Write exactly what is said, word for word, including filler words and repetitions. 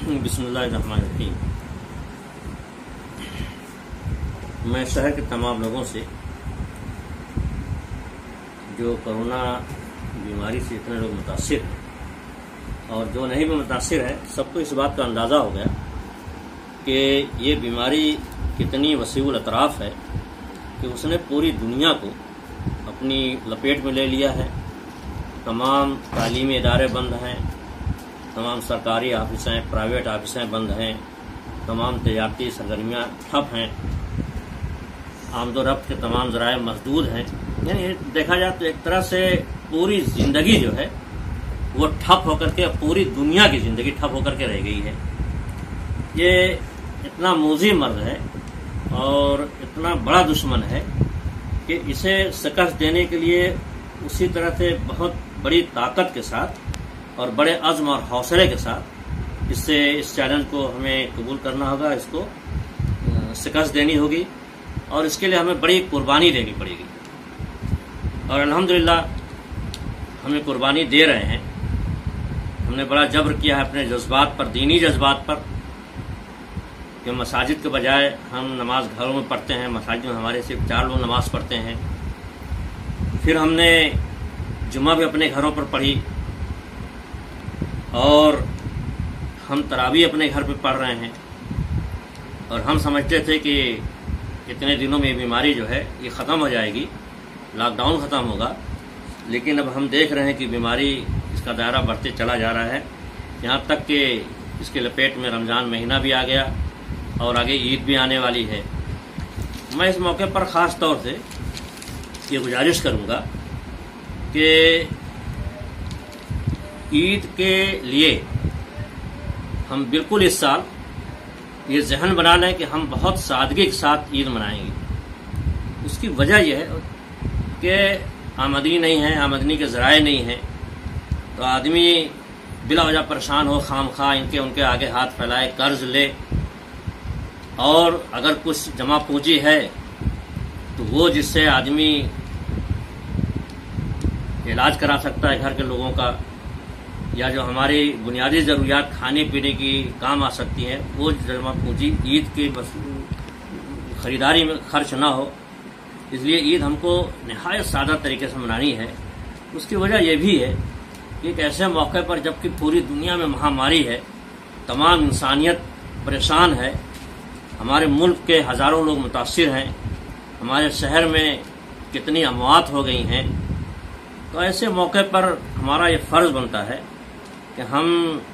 بسم اللہ الرحمن الرحیم۔ میں شہر کے تمام لوگوں سے جو کرونا بیماری سے اتنے لوگ متاثر ہیں اور جو نہیں بھی متاثر ہے، سب کو اس بات کا اندازہ ہو گیا کہ یہ بیماری کتنی وسیع الاطراف ہے کہ اس نے پوری دنیا کو اپنی لپیٹ میں لے لیا ہے۔ تمام تعلیمی ادارے بند ہیں، تمام سرکاری آفسیں، پرائیویٹ آفسیں بند ہیں، تمام تجارتی سرگرمیاں ٹھپ ہیں، آمد و رفت کے تمام ذرائع مسدود ہیں۔ یعنی دیکھا جائے تو ایک طرح سے پوری زندگی جو ہے وہ ٹھپ ہو کر کے، پوری دنیا کی زندگی ٹھپ ہو کر کے رہ گئی ہے۔ یہ اتنا موذی مرض ہے اور اتنا بڑا دشمن ہے کہ اسے شکست دینے کے لیے اسی طرح سے بہت بڑی طاقت کے ساتھ اور بڑے عزم اور حوصلے کے ساتھ اس سے اس چیلنج کو ہمیں قبول کرنا ہوگا، اس کو شکست دینی ہوگی اور اس کے لیے ہمیں بڑی قربانی دینی پڑے گی۔ اور الحمدللہ ہمیں قربانی دے رہے ہیں۔ ہم نے بڑا جبر کیا ہے اپنے جذبات پر، دینی جذبات پر، کہ مساجد کے بجائے ہم نماز گھروں میں پڑھتے ہیں۔ مساجد میں ہمارے صرف چار لوگ نماز پڑھتے ہیں۔ پھر ہم نے جمعہ بھی اپنے گھروں پر پڑھی اور ہم تراویح اپنے گھر پہ پڑھ رہے ہیں، اور ہم سمجھتے تھے کہ اتنے دنوں میں یہ بیماری جو ہے یہ ختم ہو جائے گی، لاک ڈاؤن ختم ہوگا، لیکن اب ہم دیکھ رہے ہیں کہ بیماری اس کا دائرہ بڑھتے چلا جا رہا ہے، یہاں تک کہ اس کے لپیٹ میں رمضان مہینہ بھی آ گیا اور آگے عید بھی آنے والی ہے۔ میں اس موقع پر خاص طور سے یہ گزارش کروں گا کہ عید کے لیے ہم بالکل اس سال یہ ذہن بنا لیں کہ ہم بہت سادگی کے ساتھ عید منائیں گے۔ اس کی وجہ یہ ہے کہ آمدنی نہیں ہے، آمدنی کے ذرائع نہیں ہیں، تو آدمی بلا وجہ پریشان ہو، خام خواہ ان کے ان کے آگے ہاتھ پھیلائے، قرض لے، اور اگر کچھ جمع پونجی ہے تو وہ جس سے آدمی علاج کرا سکتا ہے گھر کے لوگوں کا، یا جو ہماری بنیادی ضروریات کھانے پینے کی کام آ سکتی ہیں، وہ جمع پونجی عید کی خریداری میں خرچ نہ ہو۔ اس لیے عید ہم کو نہایت سادہ طریقے سے منانی ہے۔ اس کی وجہ یہ بھی ہے کہ ایک ایسے موقع پر جب کہ پوری دنیا میں مہاماری ہے، تمام انسانیت پریشان ہے، ہمارے ملک کے ہزاروں لوگ متاثر ہیں، ہمارے شہر میں کتنی اموات ہو گئی ہیں، تو ایسے موقع پر ہمارا یہ فرض بنتا ہے کہ ہم